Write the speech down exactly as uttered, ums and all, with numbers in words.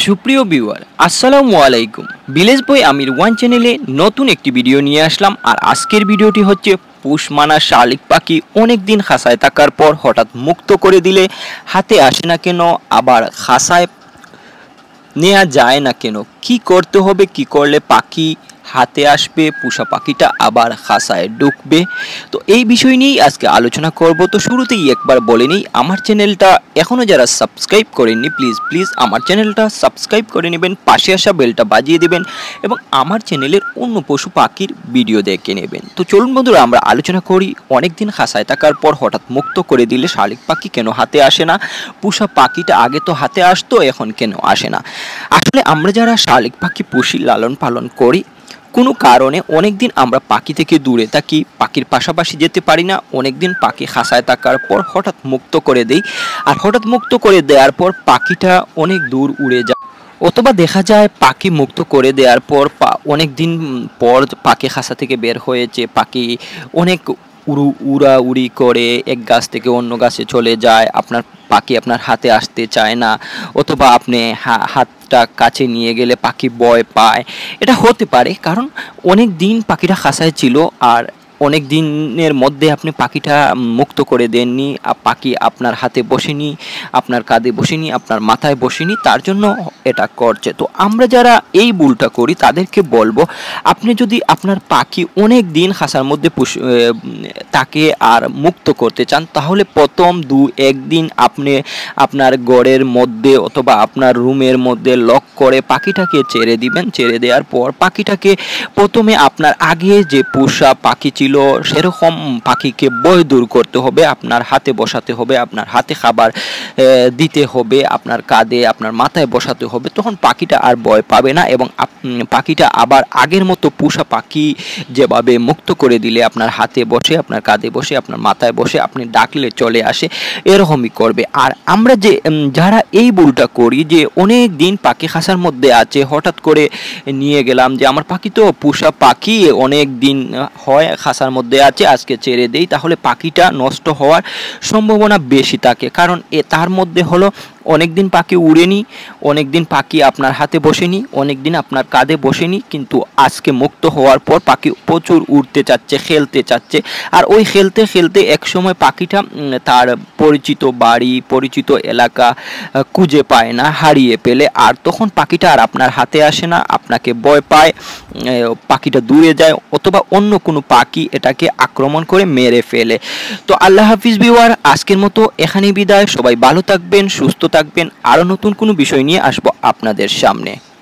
সুপ্রিয় ভিউয়ার আসসালামু আলাইকুম। ভিলেজ বয় আমির ওয়ান চ্যানেলে নতুন একটি ভিডিও নিয়ে আসলাম। আর আজকের ভিডিওটি হচ্ছে পুষ মানা শালিক পাখি অনেক দিন খাঁচায় থাকার পর হঠাৎ মুক্ত করে দিলে হাতে আসে না কেন, আবার খাঁচায় নেওয়া যায় না কেন, কি করতে হবে, কি করলে পাখি হাতে আসবে, পোষা পাখিটা আবার খাঁচায় ঢুকবে। তো এই বিষয় নিয়েই আজকে আলোচনা করব। তো শুরুতেই একবার বলে নিই, আমার চ্যানেলটা এখনও যারা সাবস্ক্রাইব করেননি প্লিজ প্লিজ আমার চ্যানেলটা সাবস্ক্রাইব করে নেবেন, পাশে আসা বেলটা বাজিয়ে দেবেন এবং আমার চ্যানেলের অন্য পশু পাখির ভিডিও দেখে নেবেন। তো চলুন বন্ধুরা, আমরা আলোচনা করি অনেকদিন খাঁচায় থাকার পর হঠাৎ মুক্ত করে দিলে শালিক পাখি কেন হাতে আসে না, পোষা পাখিটা আগে তো হাতে আসতো এখন কেন আসে না। আসলে আমরা যারা শালিক পাখি পুষি, লালন পালন করি, কোনো কারণে অনেক দিন আমরা পাখি থেকে দূরে থাকি, পাখির পাশাপাশি যেতে পারি না। অনেক দিন পাখি খাঁচায় থাকার পর হঠাৎ মুক্ত করে দেই, আর হঠাৎ মুক্ত করে দেওয়ার পর পাখিটা অনেক দূর উড়ে যায়, অথবা দেখা যায় পাখি মুক্ত করে দেওয়ার পর অনেক দিন পর পাখি খাঁচা থেকে বের হয়েছে, পাখি অনেক উড়ু উড়াউড়ি করে এক গাছ থেকে অন্য গাছে চলে যায়, আপনার পাখি আপনার হাতে আসতে চায় না, অথবা আপনি হাতটা কাছে নিয়ে গেলে পাখি ভয় পায়। এটা হতে পারে কারণ অনেক দিন পাখিটা খাঁচায় ছিল আর অনেক দিনের মধ্যে আপনি পাখিটা মুক্ত করে দেননি, পাখি আপনার হাতে বসেনি, আপনার কাঁধে বসেনি, আপনার মাথায় বসেনি, তার জন্য এটা করছে। তো আমরা যারা এই ভুলটা করি তাদেরকে বলবো, আপনি যদি আপনার পাখি অনেক দিন খাঁচার মধ্যে তাকে আর মুক্ত করতে চান, তাহলে প্রথম দু একদিন আপনি আপনার ঘরের মধ্যে অথবা আপনার রুমের মধ্যে লক করে পাখিটাকে ছেড়ে দিবেন। ছেড়ে দেওয়ার পর পাখিটাকে প্রথমে আপনার আগে যে পোষা পাখি ছিল সেরকম পাখিকে ভয় দূর করতে হবে, আপনার হাতে বসাতে হবে, আপনার হাতে খাবার দিতে হবে, আপনার কাঁধে আপনার মাথায় বসাতে হবে। তখন পাখিটা আর ভয় পাবে না এবং পাখিটা আবার আগের মতো পোষা পাখি যেভাবে মুক্ত করে দিলে আপনার হাতে বসে, আপনার কাঁধে বসে, আপনার মাথায় বসে, আপনি ডাকলে চলে আসে, এরকমই করবে। আর আমরা যে যারা এই ভুলটা করি যে অনেক দিন পাখি খাঁচার মধ্যে আছে, হঠাৎ করে নিয়ে গেলাম যে আমার পাখি তো পোষা পাখি অনেক দিন হয় খাঁচার মধ্যে আছে, আজকে ছেড়ে দেই, তাহলে পাখিটা নষ্ট হওয়ার সম্ভাবনা বেশি থাকে। কারণ এ তার মধ্যে হলো অনেক দিন পাখি উড়েনি, অনেক দিন পাখি আপনার হাতে বসেনি, অনেক দিন আপনার কাঁধে বসেনি, কিন্তু আজকে মুক্ত হওয়ার পর পাখি প্রচুর উড়তে চাচ্ছে, খেলতে চাচ্ছে। আর ওই খেলতে খেলতে এক সময় পাখিটা তার পরিচিত বাড়ি, পরিচিত এলাকা খুঁজে পায় না, হারিয়ে পেলে, আর তখন পাখিটা আর আপনার হাতে আসে না, আপনাকে ভয় পায়, পাখিটা দূরে যায়, অথবা অন্য কোনো পাখি এটাকে আক্রমণ করে মেরে ফেলে। তো আল্লাহ হাফিজ ভিউয়ার, আজকের মতো এখানেই বিদায়। সবাই ভালো থাকবেন, সুস্থ থাকবেন। আরও নতুন কোনো বিষয় নিয়ে আসবো আপনাদের সামনে।